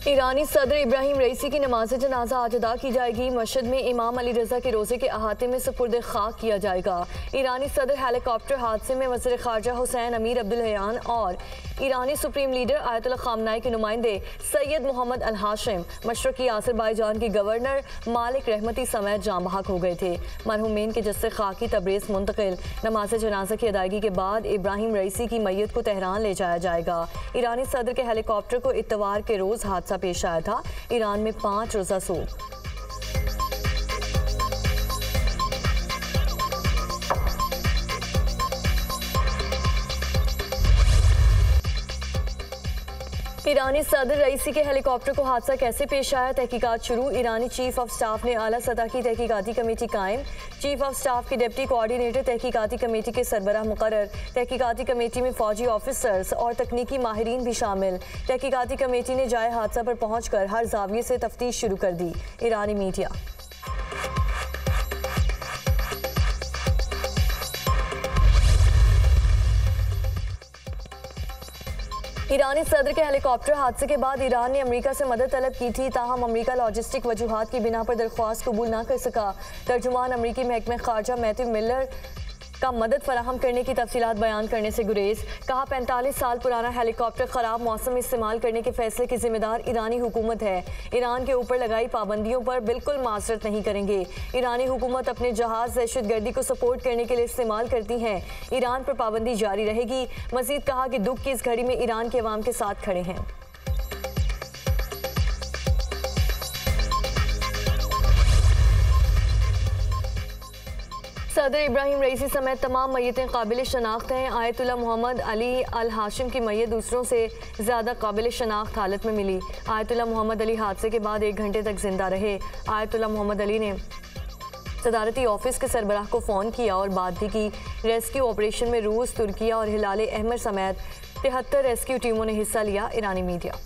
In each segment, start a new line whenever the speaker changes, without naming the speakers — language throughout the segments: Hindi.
ईरानी सदर इब्राहिम रईसी की नमाज जनाजा आज अदा की जाएगी। मस्जिद में इमाम अली रजा के रोजे के अहाते में सुपुर्द खाक किया जाएगा। ईरानी सदर हेलीकॉप्टर हादसे में वज़ीर ख़ारजा हुसैन अमीर अब्दुल्लहियान और ईरानी सुप्रीम लीडर आयतुल्लाह ख़ामनाई के नुमाइंदे सैयद मोहम्मद अल हाशिम, मशरक़ी आज़रबाईजान की गवर्नर मालिक रहमती समेत जाँ बहक हो गए थे। मरहूमीन के जस्से खाकी तबरेज़ मुंतकिल। नमाज जनाजा की अदायगी के बाद इब्राहिम रईसी की मैयत को तेहरान ले जाया जाएगा। ईरानी सदर के हेलीकॉप्टर को इतवार के रोज़ हादसा पेश आया था। ईरान में 5 रोज़ा सोग। ईरानी सदर रईसी के हेलीकॉप्टर को हादसा कैसे पेश आया, तहकीकात शुरू। ईरानी चीफ ऑफ स्टाफ ने आला सतह की तहकीकाती कमेटी कायम। चीफ ऑफ स्टाफ के डिप्टी कोऑर्डिनेटर तहकीकाती कमेटी के सरबराह मुकर्रर। तहकीकाती कमेटी में फौजी ऑफिसर्स और तकनीकी माहिरीन भी शामिल। तहकीकाती कमेटी ने जाए हादसा पर पहुंचकर हर जाविये से तफ्तीश शुरू कर दी। ईरानी मीडिया। ईरानी सदर के हेलीकॉप्टर हादसे के बाद ईरान ने अमेरिका से मदद तलब की थी, ताहम अमेरिका लॉजिस्टिक वजूहात की बिना पर दरख्वास्त कबूल न कर सका। तर्जुमान अमेरिकी महकमे खारजा मैथ्यू मिलर का मदद फराहम करने की तफसीलात बयान करने से गुरेज। कहा 45 साल पुराना हेलीकॉप्टर ख़राब मौसम में इस्तेमाल करने के फैसले की जिम्मेदार ईरानी हुकूमत है। ईरान के ऊपर लगाई पाबंदियों पर बिल्कुल माजरत नहीं करेंगे। ईरानी हुकूमत अपने जहाज़ दहशतगर्दी को सपोर्ट करने के लिए इस्तेमाल करती हैं। ईरान पर पाबंदी जारी रहेगी। मजीद कहा कि दुख की इस घड़ी में ईरान के अवाम के साथ खड़े हैं। सदर इब्राहिम रईसी समेत तमाम मैयतें काबिल शनाख्त हैं। Ayatollah Mohammad Ali al Hashim की मैयत दूसरों से ज़्यादा काबिल शनाख्त हालत में मिली। आयतुल्लाह मोहम्मद अली हादसे के बाद 1 घंटे तक जिंदा रहे। आयतुल्लाह मोहम्मद अली ने सदारती ऑफिस के सरबराह को फ़ोन किया और बात भी की। रेस्क्यू ऑपरेशन में रूस, तुर्किया और हिलाल अहमर समेत 73 रेस्क्यू टीमों ने हिस्सा लिया। ईरानी मीडिया।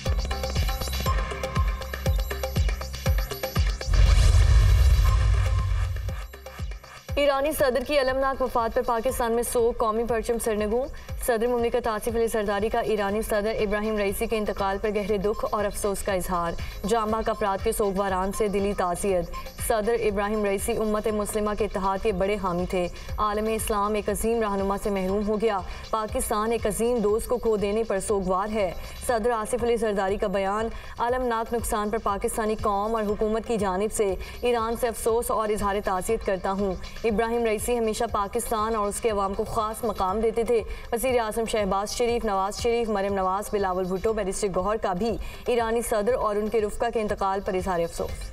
ईरानी सदर की अलमनाक वफात पर पाकिस्तान में सोग, कौमी परचम सरनगू। सदर मुमलिकत आसिफ अली जरदारी का ईरानी सदर इब्राहिम रईसी के इंतकाल पर गहरे दुख और अफसोस का इजहार। जांबाक अफराद के सोगवारान से दिली ताज़ियत। सदर इब्राहिम रईसी उम्मत मुस्लिमा के इत्तेहाद के बड़े हामी थे। आलम इस्लाम एक अजीम रहनुमा से महरूम हो गया। पाकिस्तान एक अजीम दोस्त को खो देने पर सोगवार है। सदर आसिफ अली जरदारी का बयान। अलमनाक नुकसान पर पाकिस्तानी कौम और हुकूमत की जानिब से ईरान से अफसोस और इजहार ताज़ियत करता हूँ। इब्राहिम रईसी हमेशा पाकिस्तान और उसके अवाम को ख़ास मकाम देते थे। वज़ीर आज़म शहबाज शरीफ, नवाज शरीफ, मरियम नवाज, बिलावल भुट्टो, बैरिस्टर गौहर का भी ईरानी सदर और उनके रुफ़का के इंतकाल पर इजहार अफसोस।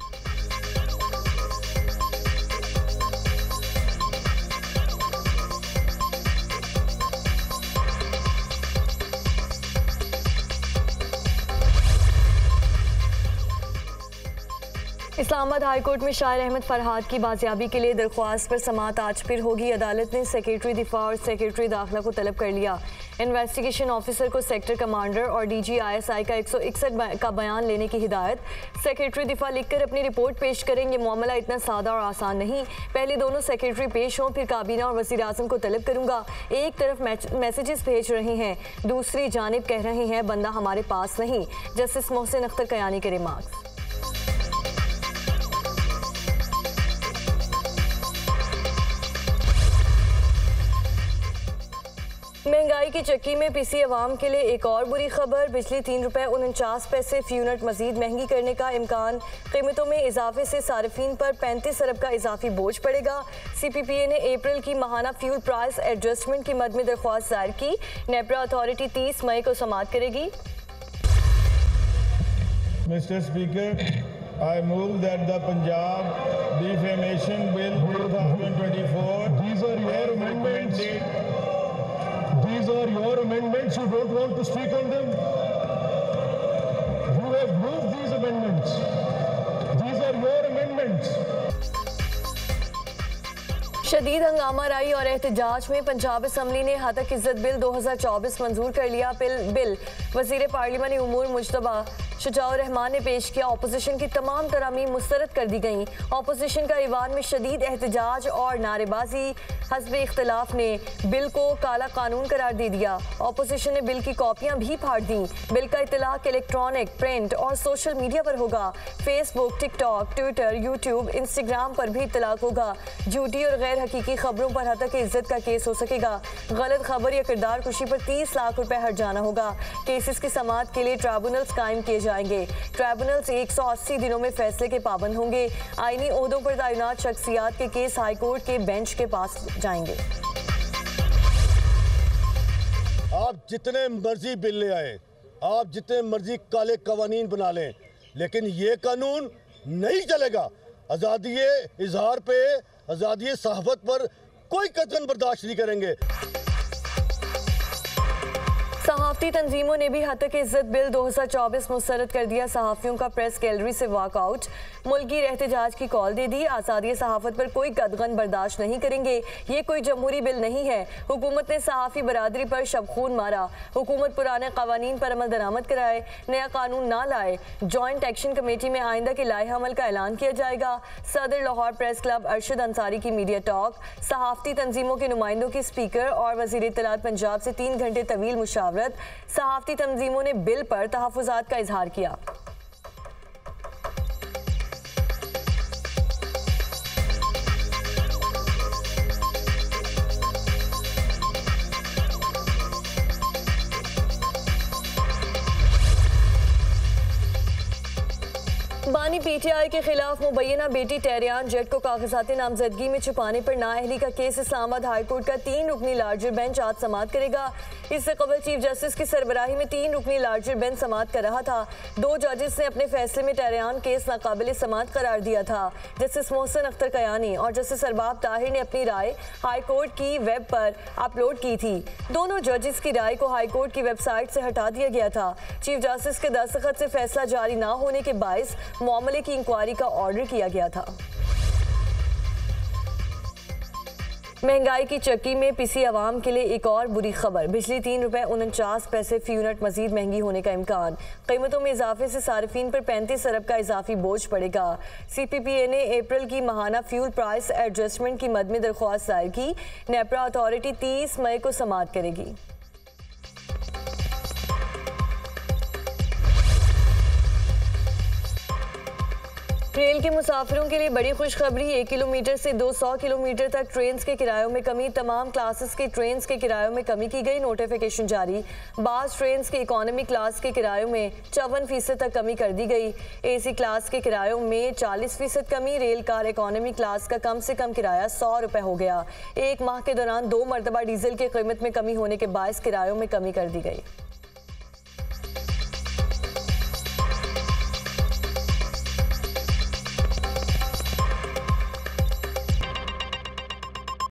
इस्लामाबाद हाई कोर्ट में शायर अहमद फरहाद की बाजियाबी के लिए दरख्वास्त पर समाअत आज फिर होगी। अदालत ने सेक्रेटरी दिफा और सेक्रेटरी दाखिला को तलब कर लिया। इन्वेस्टिगेशन ऑफिसर को सेक्टर कमांडर और DGISI का 161 का बयान लेने की हिदायत। सेक्रेटरी दिफा लिखकर अपनी रिपोर्ट पेश करेंगे। मामला इतना सादा और आसान नहीं। पहले दोनों सेक्रेटरी पेश हों, फिर काबीना और वज़ीर आज़म को तलब करूँगा। एक तरफ मैसेजेस भेज रहे हैं, दूसरी जानिब कह रहे हैं बंदा हमारे पास नहीं। जस्टिस मोहसिन अख्तर कयानी के रिमार्क्स। महंगाई की चक्की में पिसी अवाम के लिए एक और बुरी खबर। बिजली ₹3.49 फी यूनिट मजीद महंगी करने का इम्कान। कीमतों में इजाफे से सार्फिन पर 35 अरब का इजाफी बोझ पड़ेगा। CPPA ने अप्रैल की माहाना फ्यूल प्राइस एडजस्टमेंट की मद में दरख्वास्त दायर की। नेपरा अथॉरिटी 30 मई को समाअत करेगी।
Mr. Speaker, I move that the Punjab Defamation Bill 2024.
These are your amendments. These are your amendments. You don't want to speak on them? You have moved these amendments. These are your amendments.
शदीद हंगामा राई और एहतजाज में पंजाब असम्बली ने हतक इज्जत बिल 2024 मंजूर कर लिया। बिल वज़ीर पार्लिमानी उमूर मुजतबा शुजाउर रहमान ने पेश किया। ऑपोजिशन की तमाम तरामीम मुस्तरद कर दी गई। ऑपोजिशन का ईवान में शदीद एहतजाज और नारेबाजी। हस्ब इख्तलाफ ने बिल को काला कानून करार दे दिया। ऑपोजिशन ने बिल की कॉपियां भी फाड़ दी। बिल का इतलाक इलेक्ट्रॉनिक, प्रिंट और सोशल मीडिया पर होगा। Facebook, TikTok, Twitter, YouTube, Instagram पर भी इतलाक होगा। झूठी और गैर हकीकी खबरों पर हतक इज्जत का केस हो सकेगा। गलत खबर या किरदार कुशी पर 30 लाख रुपए हर्जाना होगा। केसेस की समाअत के लिए ट्राइब्यूनल्स कायम किए जाएंगे। ट्राइब्यूनल्स 180 दिनों में फैसले के पाबंद होंगे। आईनी ओहदों पर तैनात शख्सियात के केस हाईकोर्ट के बेंच के पास जाएंगे।
आप जितने मर्जी बिल ले आए, आप जितने मर्जी काले कवानीन बना लें, लेकिन ये कानून नहीं चलेगा। आज़ादी इजहार पे, आज़ादी सहाफत पर कोई कतन बर्दाश्त नहीं करेंगे।
सहाफ़ती तंजीमों ने भी हतक इज्जत बिल 2024 मुस्तरद कर दिया। सहाफ़ियों का प्रेस गैलरी से वॉकआउट। मुल्की एहतजाज की कॉल दे दी। आज़ादी सहाफ़त पर कोई कदगन बर्दाश्त नहीं करेंगे। ये कोई जमहूरी बिल नहीं है। हुकूमत ने सहाफ़ी बरादरी पर शबखून मारा। हुकूमत पुराने कवानीन पर अमल दरामद कराए, नया कानून ना लाए। जॉइंट एक्शन कमेटी में आइंदा के लाए अमल का ऐलान किया जाएगा। सदर लाहौर प्रेस क्लब अरशद अंसारी की मीडिया टॉक। सहाफ़ती तंजीमों के नुमाइंदों की स्पीकर और वज़ीर इत्तलात पंजाब से 3 घंटे तवील मुशावरत। सहाफ़ती तंजीमों ने बिल पर तहफ़्फ़ुज़ात का इजहार किया। बानी पीटीआई के खिलाफ मुबैना बेटी टहरियान जेट को कागजाती नामजदगी में छुपाने पर नाअहली का केस इस्लामाबाद हाईकोर्ट का 3 रुकनी लार्जर बेंच आज समाअत करेगा। इससे कबल चीफ जस्टिस की सरबराही में 3 रुकनी लार्जर बेंच समाअत कर रहा था। 2 जजेस ने अपने फैसले में टहरियान केस नाकाबिल समाअत करार दिया था। जस्टिस मोहसिन अख्तर कयानी और जस्टिस अरबाब ताहिर ने अपनी राय हाईकोर्ट की वेब पर अपलोड की थी। दोनों जजेस की राय को हाईकोर्ट की वेबसाइट से हटा दिया गया था। चीफ जस्टिस के दस्तखत से फैसला जारी न होने के बायस मामले की इंक्वायरी का ऑर्डर किया गया था। महंगाई की चक्की में पिसी आवाम के लिए एक और बुरी खबर। बिजली 3 रुपए 49 पैसे फी यूनिट मजीद महंगी होने का इम्कान। कीमतों में इजाफे से सार्फिन पर 35 अरब का इजाफी बोझ पड़ेगा। CPPA ने अप्रैल की माहाना फ्यूल प्राइस एडजस्टमेंट की मद में दरख्वास्त दायर की। नेपरा अथॉरिटी 30 मई को समाअत करेगी। रेल के मुसाफिरों के लिए बड़ी खुशखबरी। 1 किलोमीटर से 200 किलोमीटर तक ट्रेन के किरायों में कमी। तमाम क्लासेस के ट्रेन के किरायों में कमी की गई। नोटिफिकेशन जारी। बास ट्रेन के इकोनॉमी क्लास के किरायों में 54% तक कमी कर दी गई। AC क्लास के किरायों में 40% कमी। रेल कार इकोनॉमी क्लास का कम से कम किराया 100 रुपए हो गया। 1 माह के दौरान 2 मरतबा डीजल की कीमत में कमी होने के बायस किरायों में कमी कर दी गई।